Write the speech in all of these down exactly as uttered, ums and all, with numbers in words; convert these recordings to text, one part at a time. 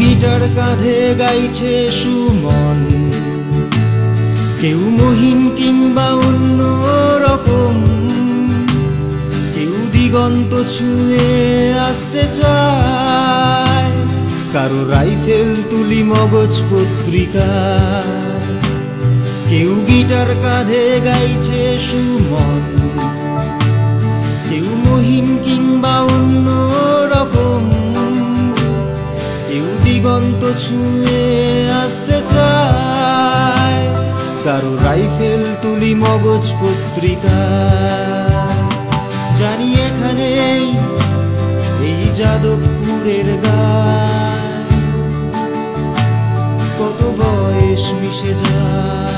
Guitar কাঁধে গাইছে সুমন, কেউ মহিন কিংবা অন্য রকম, কেউ দিগন্ত ছুঁয়ে আসতে চায়, কারো রাইফেল তুলি মগজ পত্রিকায়। কেউ গিটার কাঁধে গাইছে সুমন, কেউ মহিন কিংবা অন্য রকম, কেউ দিগন্ত ছুঁয়ে আসতে চায়, কারো রাইফেল তুলি মগজ পত্রিকায়। জানি এখানে এই যাদবপুরের গায় কত বয়স মিশে যায়।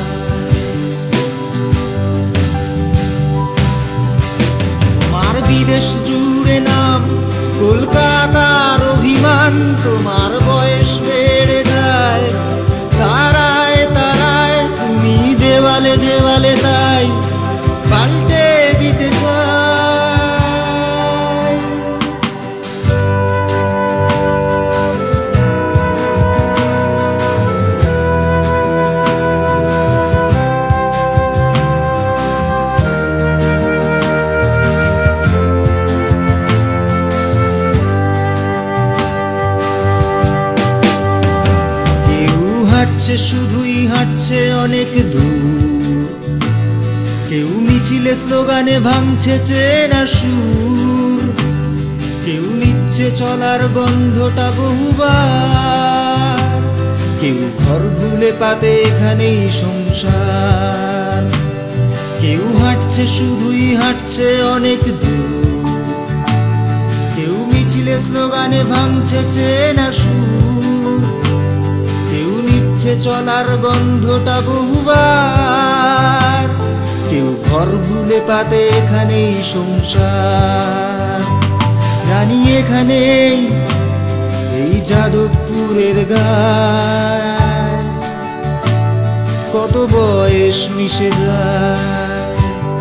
তোমার বিদেশ জুড়ে নাম, কলকাতার অভিমান, তোমার বয়স বেড়ে যায় তারায় তারায়, তুমি দেওয়ালে দেওয়ালে তাই পাল্টে দিতে চাই। কেউ হাঁটছে শুধুই হাঁটছে অনেক দূর, কেউ মিছিলে স্লোগানে ভাঙছে চেনা সুর, কেউ নিচ্ছে চলার গন্ধটা বহুবার, কেউ ঘর ভুলে পাতে এখানেই সংসার। কেউ হাঁটছে শুধুই হাঁটছে অনেক দূর, কেউ মিছিলে স্লোগানে ভাঙছে চেনা সুর, কেউ নিচ্ছে চলার গন্ধটা বহুবার, কেউ ঘর ভুলে পাতে এখানেই সংসার। রানী এখানেই এই যাদবপুরের গায় কত বয়স মিশে যায়।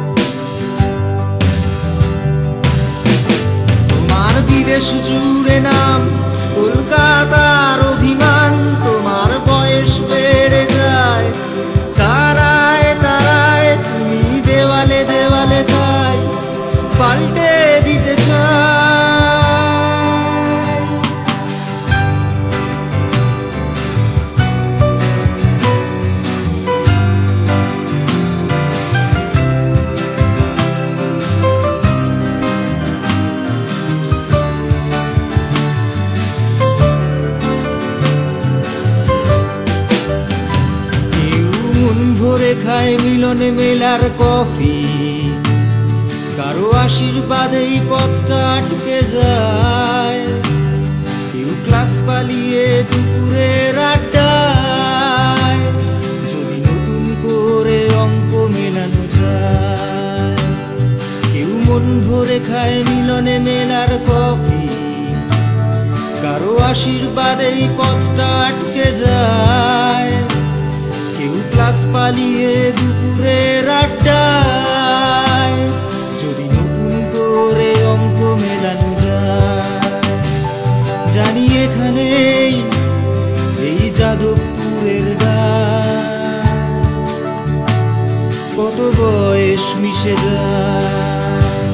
তোমার বিদেশ জুড়ে নাম, কলকাতার অভিমান, তোমার বয়স বেড়ে যায় তারায় তারায়, তুমি দেওয়ালে দেওয়ালে তাই পাল্টে দিতে চাই। কেউ মন ভরে খায় মিলনে মেলার কফি, কারো আশীর্বাদেই পথটা আটকে যায়, কেউ ক্লাস পালিয়ে দুপুরের আড্ডায়, যদি নতুন করে অঙ্ক মেলানো যায়। কেউ মন ভরে খায় মিলনে মেলার কফি, কারো আশীর্বাদেই পথটা আটকে যায়, কেউ ক্লাস পালিয়ে দুপুরের আড্ডায়, যদি নতুন করে অঙ্ক মেলানো যায়। জানি এখানেই এই যাদবপুরের গায় কত বয়স মিশে যায়।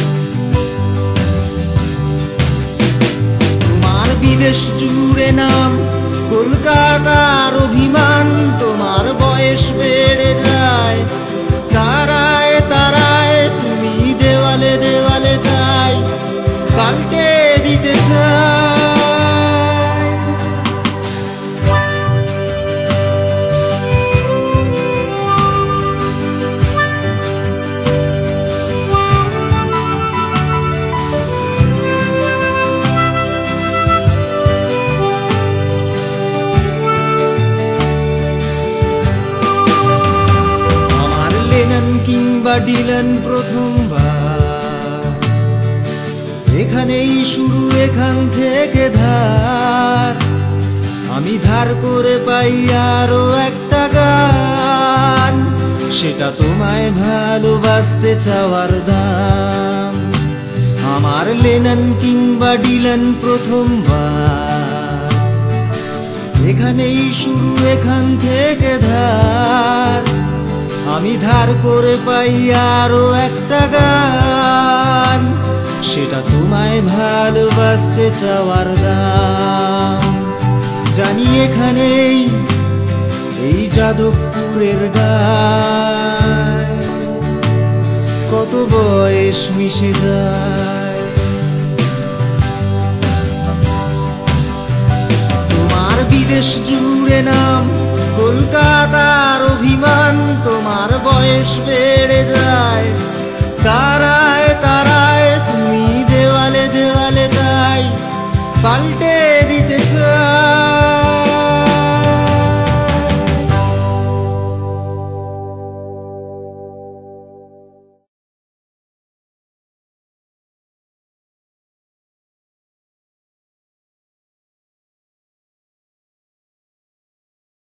তোমার বিদেশ জুড়ে নাম, কলকাতার অভিমান, তোমার বয়স বেড়ে যায় তারায় তারায়, তুমি দেওয়ালে দেওয়ালে তাই পাল্টে দিতে চাই। কিংবা ডিলান প্রথমবার, এখানেই শুরু এখান থেকে ধার, আমি ধার করে পাই আরো একটা গান, সেটা তোমায় ভালোবাসতে চাওয়ার দাম। আমার লেনন কিংবা ডিলান প্রথমবার, এখানেই শুরু এখান থেকে ধার, আমি ধার করে পাই আরো একটা গান, সেটা তোমায় ভালোবাসতে চাওয়ার দাম। জানি এখানেই এই যাদবপুরের গায় কত বয়স মিশে যায়। তোমার বিদেশ জুড়ে নাম, কলকাতার অভিমান, তোমার বয়স বেড়ে যায় তারায় তারায়, তুমি দেওয়ালে দেওয়ালে তাই পাল্টে